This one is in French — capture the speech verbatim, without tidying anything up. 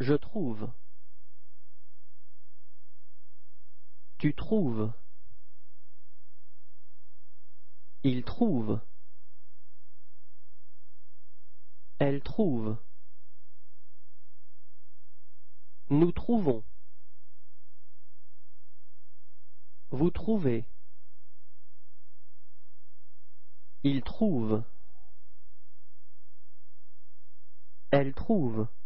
Je trouve. Tu trouves. Il trouve. Elle trouve. Nous trouvons. Vous trouvez. Il trouve. Elle trouve.